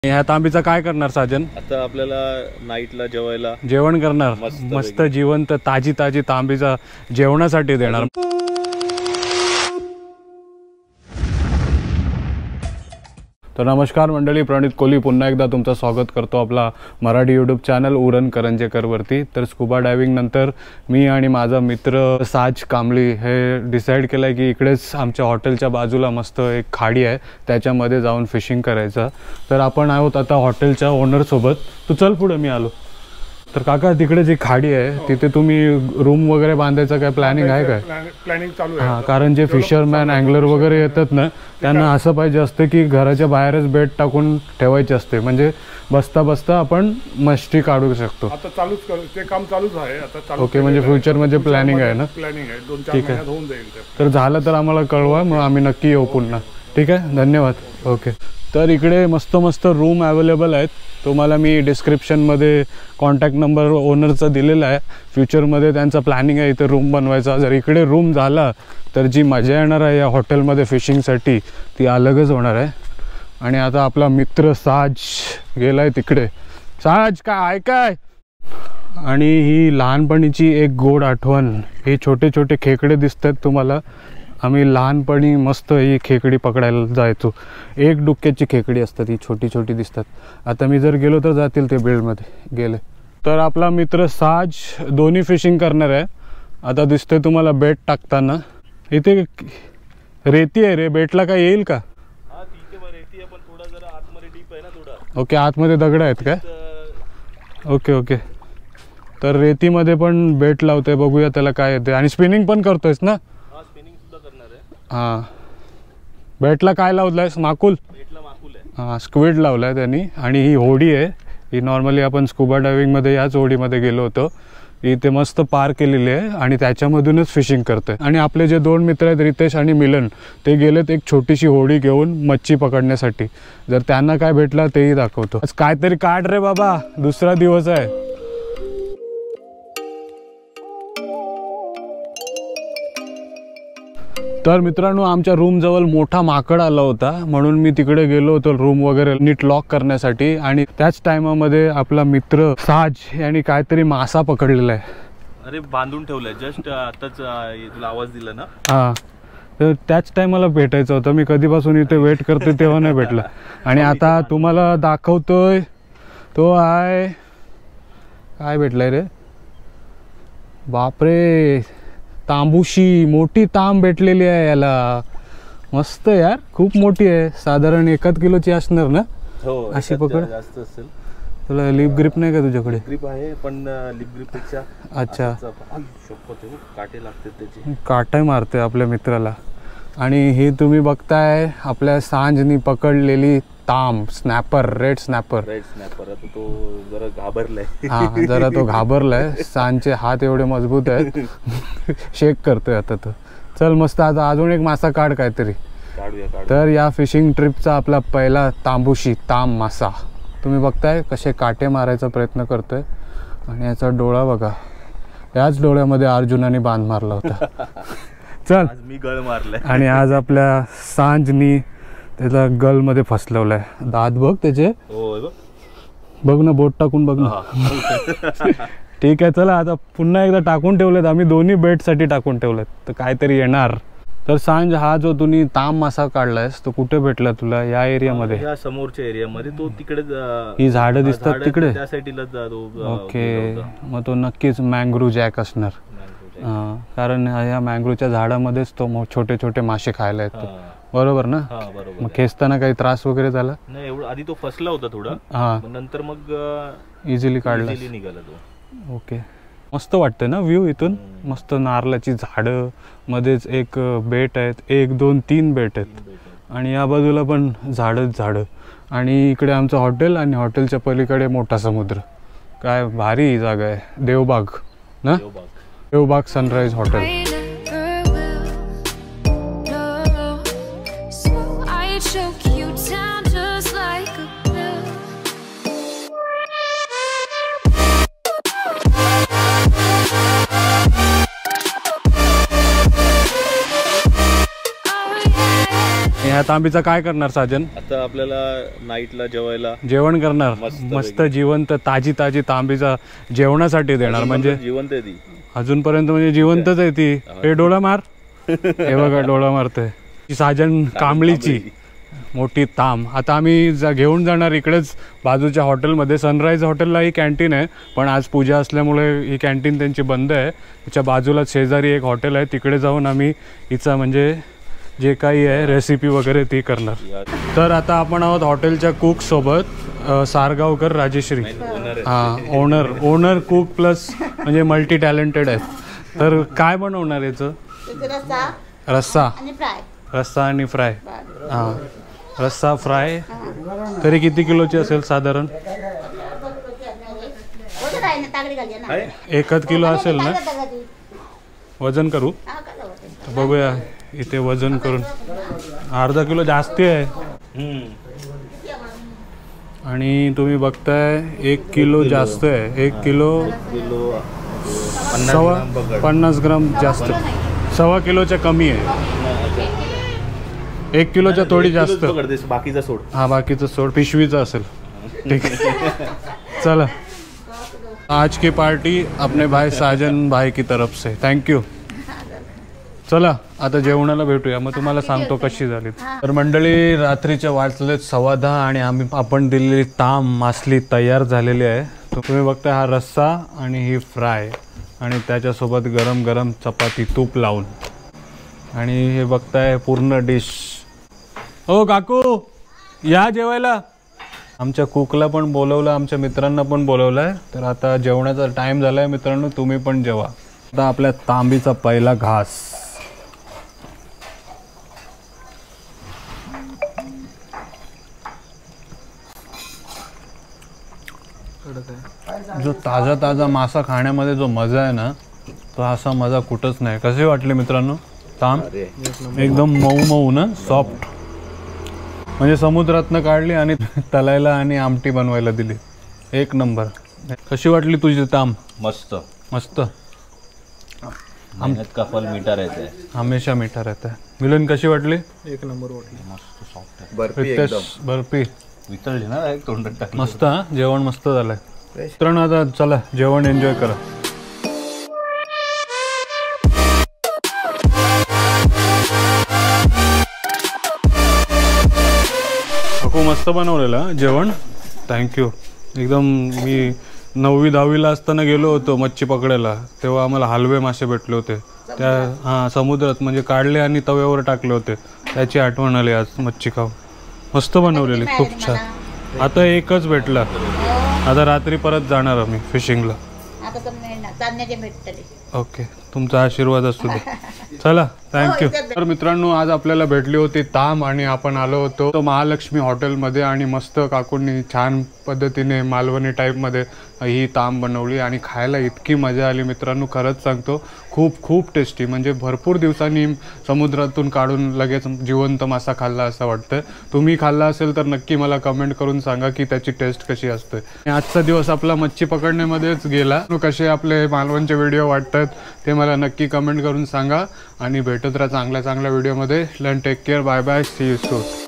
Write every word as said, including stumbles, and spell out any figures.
ह्या तांबीचा काय करणार साजन? आता आपल्याला नाईटला जेवायला जेवण करणार, मस्त जिवंत ताजी ताजी तांबीचा जेवणासाठी देणार। तर नमस्कार मंडळी, प्रणित कोहली पुन्हा एकदा तुमचं स्वागत करतो आपला मराठी यूट्यूब चॅनल उरण करंजेकरवरती। तर स्कुबा डायव्हिंग नंतर मी आणि माझा मित्र साज कांबळी हे डिसाईड केलं आहे की इकडेच आमच्या हॉटेलच्या बाजूला मस्त एक खाडी आहे, त्याच्यामध्ये जाऊन फिशिंग करायचं। तर आपण आहोत आता हॉटेलच्या ओनरसोबत। तू चल पुढे, मी आलो। तर काका, तिकडे जी खाडी आहे तिथे तुम्ही रूम वगैरे बांधायचं काय प्लॅनिंग आहे काय? प्लॅनिंग चालू आहे। हां, कारण जे फिशरमॅन अँगलर वगैरे येतात ना, त्यांना असं पाहिजे असते की घराच्या बाहेरच बेट टाकून ठेवायचे असते, म्हणजे बसता बसता आपण मस्ती काढू शकतो। आता चालूच कर, ते काम चालूच आहे आता चालू। ओके, म्हणजे फ्युचर मध्ये प्लॅनिंग आहे ना? प्लॅनिंग आहे, दोन चार महिन्यात होऊन जाईल ते। तर झालं तर आम्हाला कळवा, मग आम्ही नक्की येऊ पुन्हा। ठीक आहे, धन्यवाद। ओके, तर इकडे मस्त मस्त रूम अवेलेबल आहेत। तुम्हाला मी डिस्क्रिप्शनमध्ये कॉन्टॅक्ट नंबर ओनरचा दिलेला आहे। फ्युचरमध्ये त्यांचा प्लॅनिंग आहे इथे रूम बनवायचा। जर इकडे रूम झाला तर जी मजा येणार आहे या हॉटेलमध्ये फिशिंगसाठी ती अलगच होणार आहे। आणि आता आपला मित्र साज गेला आहे तिकडे। साज, काय ऐकाय? आणि ही लहानपणीची एक गोड आठवण, हे छोटे छोटे खेकडे दिसत आहेत तुम्हाला। आम्ही लहानपणी मस्त ही खेकडी पकडायला जायचो। एक डुक्क्याची खेकडी असतात, ही छोटी छोटी दिसतात। आता मी जर गेलो तर जातील ते बिल्डमध्ये गेले। तर आपला मित्र साज दोन्ही फिशिंग करणार आहे। आता दिसतंय तुम्हाला बेट टाकताना। इथे रेती आहे रे, बेटला काय येईल का? हां, ठीक आहे, रेती आहे पण थोडा जरा आतमध्ये डीप आहे ना थोडा। ओके, आतमध्ये दगड आहेत काय? ओके ओके, तर रेतीमध्ये पण बेट लावतोय, बघूया त्याला काय येते। आणि स्पिनिंग पण करतोयस ना? हां, बेटला काय लावलंयस? माकुल? बेटला माकुल आहे। हां, स्क्विड लावलाय त्यांनी। आणि ही होडी आहे, ही नॉर्मली आपण स्कुबा डायव्हिंगमध्ये याच होडीमध्ये गेलो होतो। इथे मस्त पार केलेली आहे आणि त्याच्यामधूनच फिशिंग करतोय। आणि आपले जे दोन मित्र आहेत रितेश आणि मिलन, ते गेलेत एक छोटीशी होडी घेऊन मच्छी पकडण्यासाठी। जर त्यांना काय भेटलं तेही दाखवतो। आज काहीतरी काढ रे बाबा, दुसरा दिवस आहे। तर मित्रांनो, आमच्या रूमजवळ मोठा माकड आला होता, म्हणून मी तिकडे गेलो होतो रूम वगैरे नीट लॉक करण्यासाठी। आणि त्याच टायमामध्ये आपला मित्र साज यांनी काहीतरी मासा पकडलेला आहे। अरे, बांधून ठेवलाय, जस्ट आताच तुला आवाज दिला ना। हां, तर त्याच टायमाला भेटायचं होतं। मी कधीपासून इथे वेट करतोय तेव्हा नाही भेटला। आणि आता तुम्हाला दाखवतोय तो आहे। काय भेटलाय रे? बापरे, तांबूशी, मोठी तांब भेटलेली आहे याला। मस्त यार, खूप मोठी आहे, साधारण एकाच किलोची असणार ना? हो, अशी पकड जास्त असेल। तुला लिप ग्रिप नाही का तुझ्याकडे? ग्रिप आहे पण लिप ग्रिप पेक्षा अच्छा, काटे लागते त्याचे, काटा मारते आपल्या मित्राला। आणि हे तुम्ही बघताय आपल्या सांजनी पकडलेली तांब, snapper, red snapper. Red snapper आता तो जरा घाबरलाय। हां, जरा तो घाबरलाय। सांजचे हात एवढे मजबूत आहेत, शेक करतोय आता तो। चल मस्त, आता अजून एक मासा काढ काहीतरी। काढूया। तर या फिशिंग ट्रिपचा आपला पहिला तांबूशी, तांब मासा तुम्ही बघताय कसे काटे मारायचा प्रयत्न करतोय। आणि याचा डोळा बघा, याच डोळ्यामध्ये अर्जुनाने बांध मारला होता। चल, मी गळ मारलाय। आणि आज आपल्या सांजनी त्याला गलमध्ये फसलवलाय। दात बघ त्याचे, बघ ना, बोट टाकून बघ ना। ठीक आहे, चला आता पुन्हा एकदा टाकून ठेवलेत आम्ही, दोन्ही बेटसाठी टाकून ठेवलेत, तर काहीतरी येणार। तर सांज, हा जो तुम्ही तांब मासा काढलायस तो कुठे भेटला तुला? या एरियामध्ये? या समोरच्या एरियामध्ये, तो तिकडे ही झाडं दिसतात तिकडे, त्या साईडला जातो। ओके, मग तो नक्कीच मँग्रो जॅक असणार। हां, कारण या मँग्रोच्या झाडामध्येच तो छोटे छोटे मासे खायला येतो, बरोबर ना? मग खेचताना काही त्रास वगैरे झाला नाही? एवढं आधी तो फसला होता थोडा, हां, नंतर मग इझिली काढला, निघाला तो। ओके, मस्त वाटतं ना व्ह्यू इथून? मस्त नारळाची झाडं, मध्येच एक बेट आहेत, एक दोन तीन बेट आहेत। आणि या बाजूला पण झाडच झाडं। आणि इकडे आमचं हॉटेल, आणि हॉटेलच्या पलीकडे मोठा समुद्र। काय भारी जागा आहे, देवबाग ना? Devbag sunrise hotel. ह्या तांबीचा काय करणार साजन? आता आपल्याला नाईटला जेवायला जेवण करणार. मस्त मस्त जिवंत ताजी ताजी तांबीचा जेवणासाठी देणार. म्हणजे जिवंत आहे ती अजूनपर्यंत म्हणजे जिवंतच आहे ती. हे डोळा मार, हे बघा डोळा मारते. ही साजन कांबळीची मोठी ताम. आता आम्ही जा घेऊन जाणार इकडेच बाजूच्या हॉटेलमध्ये. सनराईज हॉटेलला ही कॅन्टीन आहे, पण आज पूजा असल्यामुळे ही कॅन्टीन त्यांची बंद आहे. तिच्या बाजूला शेजारी एक हॉटेल आहे, तिकडे जाऊन आम्ही हिचा म्हणजे जे काही आहे रेसिपी वगैरे ती करणार. तर आता आपण आहोत हॉटेलच्या कुक सोबत, सारगावकर राजेश्री. हां, ओनर ओनर कुक प्लस म्हणजे मल्टी टॅलेंटेड आहेत. तर काय बनवणार याचं? रस्सा रस्सा आणि फ्राय. हां, रस्सा फ्राय. तरी किती किलोची असेल साधारण? एकच किलो असेल ना? वजन करू बघूया. इथे वजन करून अर्धा किलो जास्ती आहे. आणि तुम्ही बघताय एक किलो जास्त आहे. एक किलो सव्वा पन्नास ग्राम जास्त. सव्वा किलोच्या कमी आहे. एक किलोच्या थोडी जास्त. बाकीचा सोड. हा, बाकीचं सोड. पिशवीचं असेल. ठीक आहे. चला, आज की पार्टी अपने भाई साजन भाई की तरफ से. थँक्यू. चला आता जेवणाला भेटूया, मग तुम्हाला सांगतो कशी झाली. तर मंडळी, रात्रीच्या वाजलेत सव्वा दहा आणि आम्ही आपण दिलेली ताम मासली तयार झालेली आहे. तुम्ही बघताय हा रस्सा आणि ही फ्राय, आणि त्याच्यासोबत गरम गरम चपाती तूप लावून. आणि हे बघताय पूर्ण डिश. हो काकू, या जेवायला. आमच्या कुकला पण बोलवलं, आमच्या मित्रांना पण बोलवलं आहे. तर आता जेवणाचा टाईम झाला आहे मित्रांनो, तुम्ही पण जेवा. आता आपल्या तांबीचा पहिला घास. जो ताजा ताजा मासा खाण्यामध्ये जो मजा आहे ना, तो असा मजा कुठंच नाही. कसे वाटले मित्रांनो ताम? एकदम मऊ मऊ ना, सॉफ्ट. म्हणजे समुद्रातनं काढली आणि तलायला आणि आमटी बनवायला दिली. एक नंबर. कशी वाटली तुझी ताम? मस्त मस्त. मेहनत का फल मीठा रहता है. हमेशा मीठा रहता है. मिलन कशी वाटली? एक नंबर वाटली. मस्त सॉफ्ट आहे. रितेश, बर्फी वितळली ना एक तोंडात टाकली. मस्त. हा, जेवण मस्त झालंय मित्रांनो. आता चला जेवण एन्जॉय करा. खूप मस्त बनवलेलं जेवण. थँक्यू. एकदम मी नववी दहावीला असताना गेलो होतो मच्छी पकडायला, तेव्हा आम्हाला हलवे मासे भेटले होते त्या. हां, समुद्रात म्हणजे काढले आणि तव्यावर टाकले होते. त्याची आठवण आली आज मच्छी खाऊ. मस्त बनवलेली, खूप छान. आता एकच भेटला. आता रात्री परत जाणार आम्ही फिशिंगला. ओके, तुमचा आशीर्वाद असू दे. चला, थँक्यू. तर मित्रांनो, आज आपल्याला भेटली होती ताम आणि आपण आलो होतो महालक्ष्मी हॉटेलमध्ये. आणि मस्त काकूंनी छान पद्धतीने मालवणी टाईपमध्ये ही ताम बनवली आणि खायला इतकी मजा आली मित्रांनो, खरंच सांगतो. खूप खूप टेस्टी. म्हणजे भरपूर दिवसांनी समुद्रातून काढून लगेच जिवंत मासा खाल्ला असं वाटतं. तुम्ही खाल्ला असेल तर नक्की मला कमेंट करून सांगा की त्याची टेस्ट कशी असते. आजचा दिवस आपला मच्छी पकडण्यामध्येच गेला. कसे आपले मालवणचे व्हिडिओ वाटतात ते मला नक्की कमेंट करून सांगा. आणि भेटत राहा चांगल्या चांगल्या व्हिडिओमध्ये. Learn, take care, bye bye, see you soon.